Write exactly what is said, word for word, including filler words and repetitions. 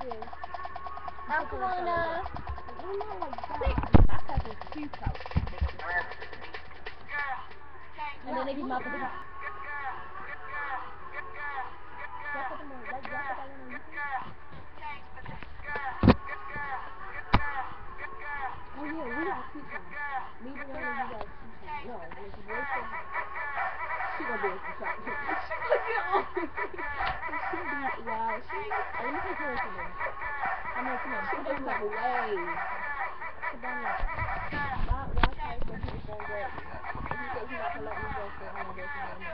you. Now come on, uh. You're not like that. That's like a cute out. And then they give up. Ya está como, ya ya está cayendo. Oh yeah, we got sweet time. Neither one of you got sweet time. No, and if you wait for her, she gonna be able to shot. She gonna get all she be, yeah, she, let me take her to them. I know, come on, put them like away. Put them like, why, why try for people gonna go? If he said he not to let me go, so I'm gonna go to them.